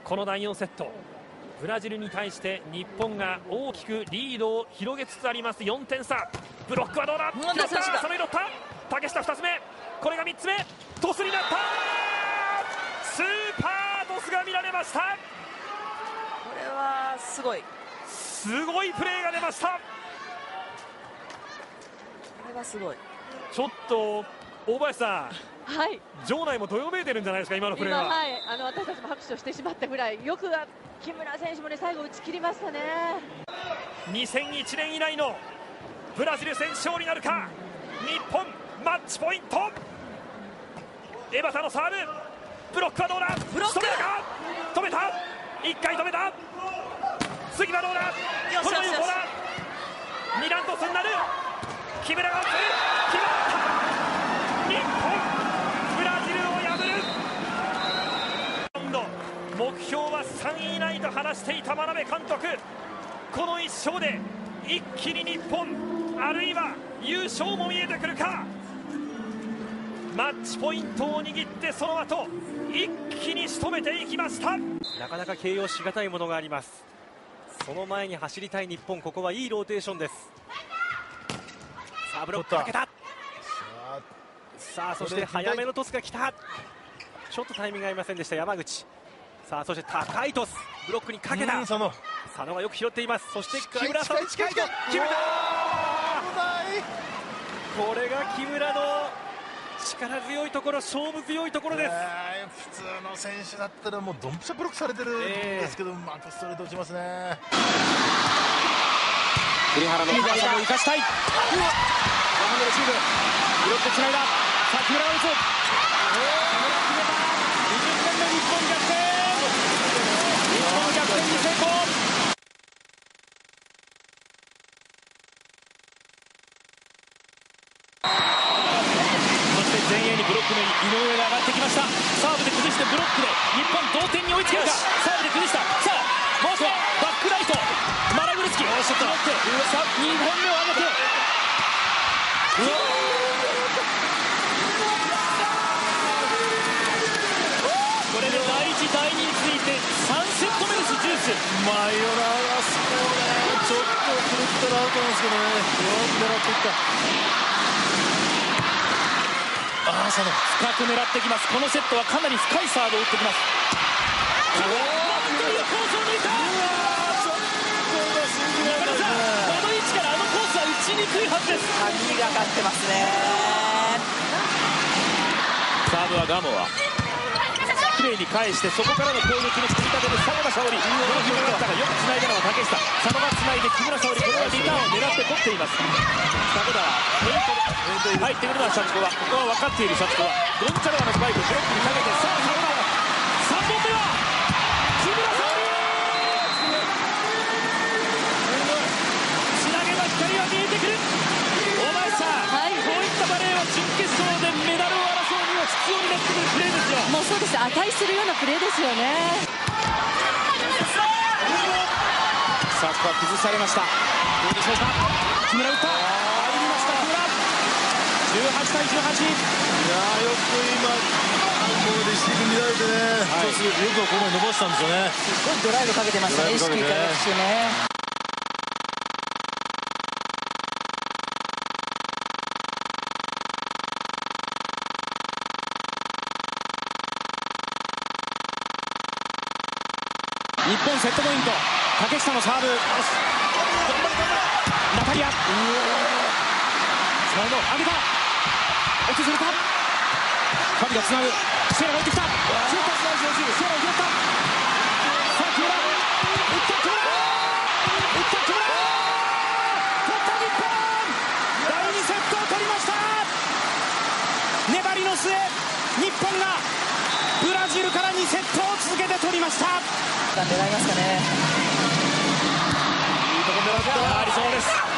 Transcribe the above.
この第4セット、ブラジルに対して日本が大きくリードを広げつつあります。4点差。ブロックはどうだ。拾った、その拾った。竹下2つ目、これが3つ目。トスになった。スーパートスが見られました。これはすごいプレーが出ました。これはすごい。 ちょっと大林さん、 はい、 場内もどよめいてるんじゃないですか、今のプレーは。 はい、私たちも拍手をしてしまったぐらい、よく木村選手もね、最後打ち切りましたね。 2001年以来のブラジル戦勝利なるか。日本マッチポイント。江端のサーブ、ブロックはどうだ。 ブロック止めた。1回止めた。次はどうだ。これは有効だ。2段トスになる。木村が打つ。決まった。日本ブラジルを破る。目標は3位以内と話していた眞鍋監督、この1勝で一気に日本、あるいは優勝も見えてくるか。マッチポイントを握ってその後一気に仕留めていきました。 なかなか形容しがたいものがあります。その前に走りたい日本、ここはいいローテーションです。さあブロックかけた。さあそして早めのトスが来た。ちょっとタイミングが合いませんでした山口。さあそして高いトス、ブロックにかけた。佐野がよく拾っています。そして木村さん、決めた。これが木村の力強いところ、勝負強いところです。 普通の選手だったらもうドンピシャブロックされてるんですけど、うまくストレート打ちますね。 栗原の高さも生かしたい。ワンハンドレシーブ、ブロックつないだ。さあ木村が打つ。決めた。20点目、日本逆転。日本逆転に成功。前衛にブロックの井上が上がってきました。サーブで崩してブロックで日本同点に追いつけるか。サーブで崩した。さあもう一度バックライト、マラグルスキ拾ってさあ2本目を上げて、これで第1、第2に続いて3セット目です。ジュースマイオラがすごいね。ちょっと狂ったらアウトなんですけどね、よく狙っていった。 深く狙ってきます。このセットはかなり深いサーブを打ってきます。この位置からあのコースは打ちにくいはずです。 髪がかってますね。 サーブはガモア、きれいに返してそこからの攻撃の組み立てで佐野が勝利。この木村だったがよくつないだのは竹下。佐野がつないで木村沙織、これはリターンを狙って取っています。迫田は入ってくるのはシャチコワ。ここは分かっているシャチコワ。ゴンチャロワのスパイクブロックにかけて、さあ3本目は木村沙織。つなげば光は見えてくる。大前さん、はい、こういったバレーは準決勝でメダルを争うには必要になってくるプレーですよ。 もうそうです、値するようなプレーですよね。 さあここは崩されました。どうでしょうか。木村打った。入りました木村。18対18。 いやよく今もうレシーブ見られてね、一つよくここまで伸ばしたんですよね。 すごいドライブかけてましたね、意識からしてね。 日本セットポイント。竹下のサーブ。ナタリア。サイド上げた。落ちするか。ファビがつなぐ。シェラが打ってきた。シェラを拾った。さあ木村。打った木村。打った木村。取った日本。第2セットを取りました。粘りの末、日本がブラジルから2セットを続けて取りました。 狙いますかね。 いいところ狙った。ありそうです。